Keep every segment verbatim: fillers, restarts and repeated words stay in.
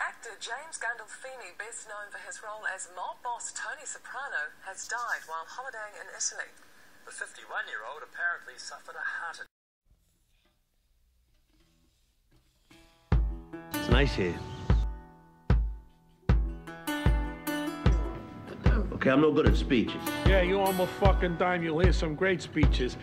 Actor James Gandolfini, best known for his role as mob boss Tony Soprano, has died while holidaying in Italy. The fifty-one-year-old apparently suffered a heart attack. It's nice here. Okay, I'm no good at speeches. Yeah, you on my fucking dime. You'll hear some great speeches.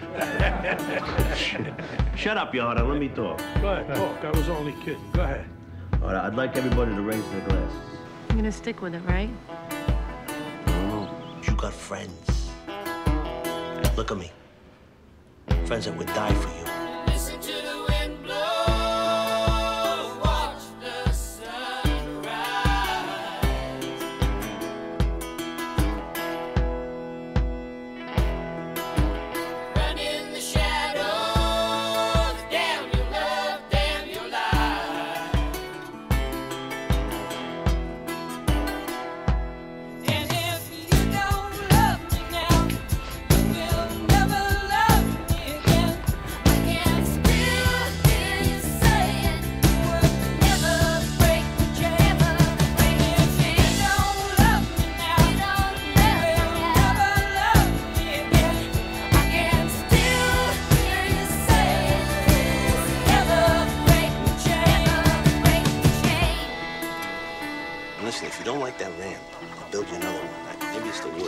Shut up, you and let me talk. Go ahead, talk. I was only kidding. Go ahead. All right, I'd like everybody to raise their glasses. You're gonna stick with it, right? I don't know. You got friends. Look at me. Friends that would die for you. Listen to the wind blow, watch the sun rise. Run in the shadows, damn your love, damn your life. And if you don't love me now, you will never love me again. I can still hear you saying you would never break the chain. If you don't love me now, you will never love me again. I can still hear you saying you would never break the chain. Listen, if you don't like that ramp, I'll build you another one. Maybe it's the wood.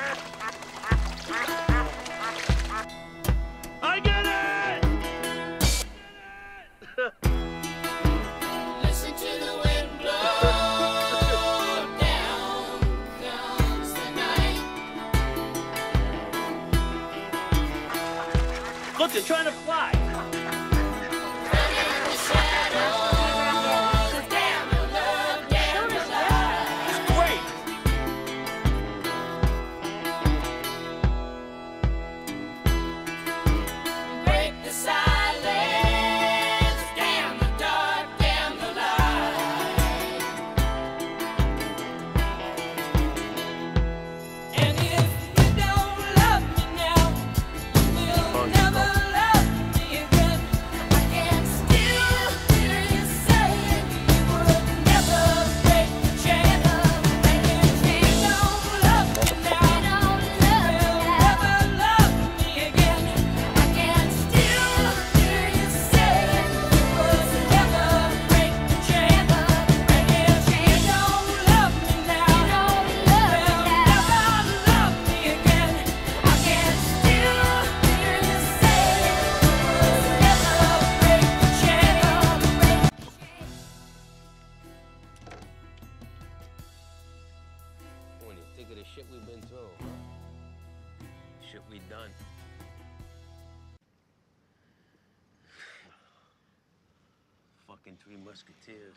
I get it! Listen to the wind blow, down comes the night. Look, they're trying to fly. Run in the shadows, damn your love, damn your life. Great! Break the silence, damn the dark, damn the light. And if you don't love me now, you will never love me again. I can still hear you saying you would never break the chain. And if you don't love me now, you will never love me again. I can still hear you saying you would never break the chain. And if you don't love me now, you will never love me again. I can still hear you saying you would never break the chain. When you think of the shit we've been through, huh? Shit we done. Fucking Three Musketeers.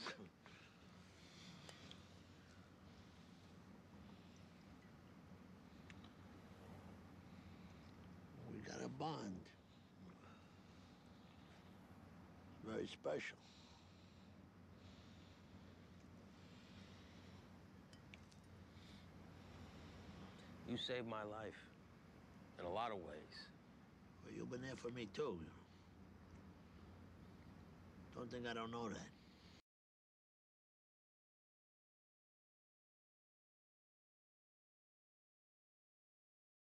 We got a bond. Very special. You saved my life. In a lot of ways. Well, you've been there for me, too. Don't think I don't know that.